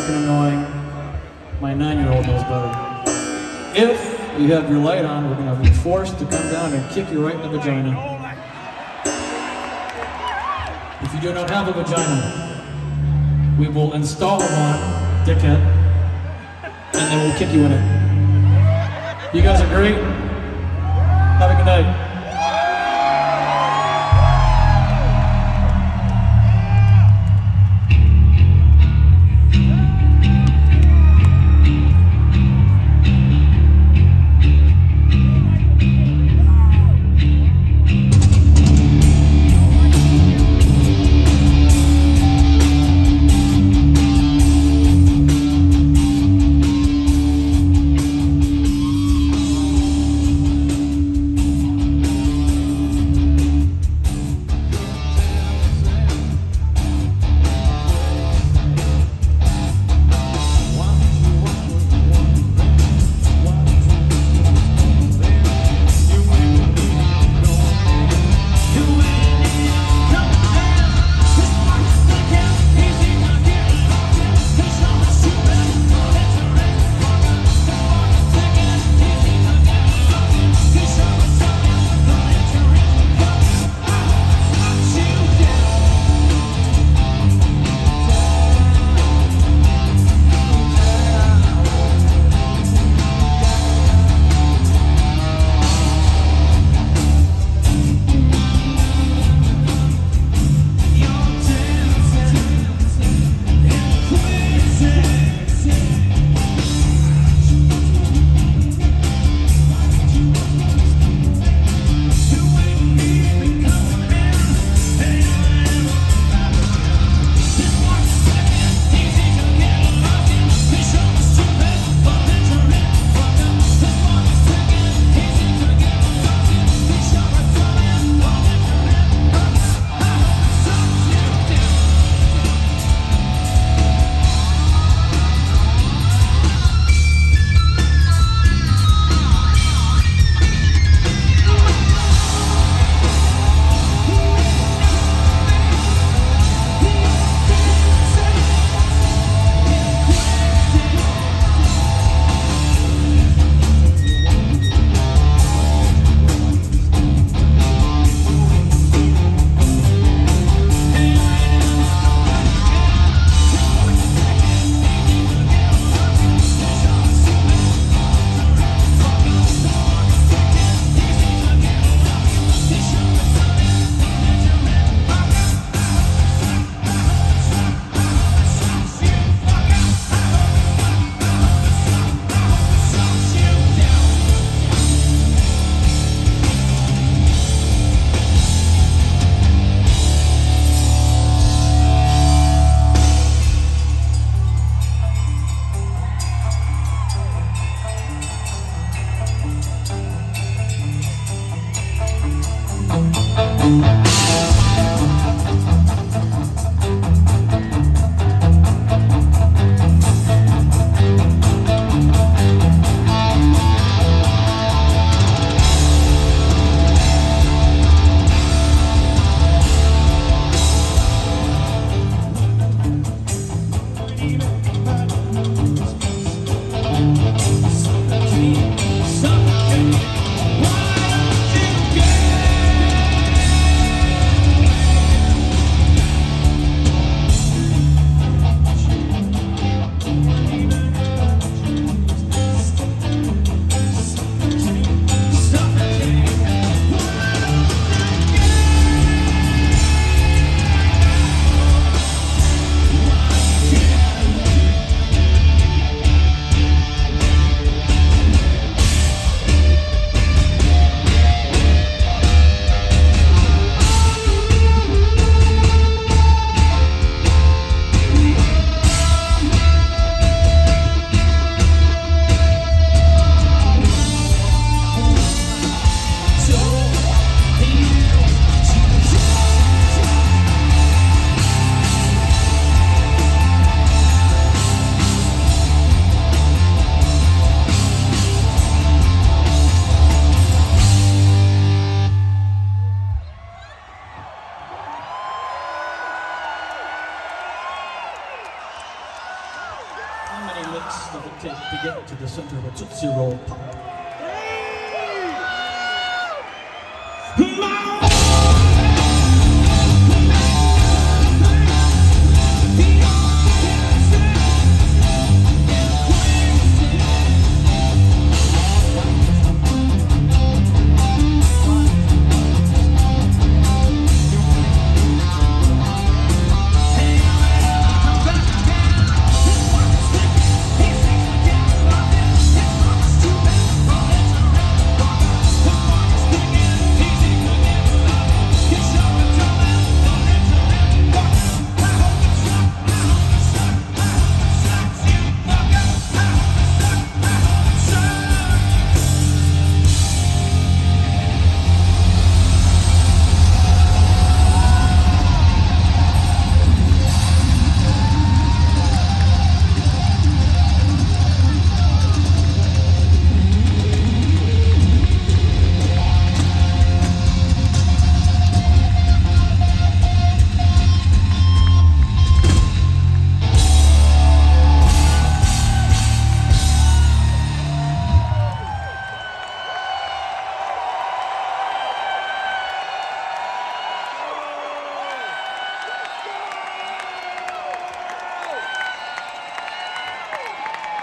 fucking annoying. My 9-year-old knows better. If you have your light on, we're gonna be forced to come down and kick you right in the vagina. If you do not have a vagina, we will install one, dickhead, and then we'll kick you in it. You guys are great. Have a good night. many licks does it take to get to the center of a Tootsie Roll Pop?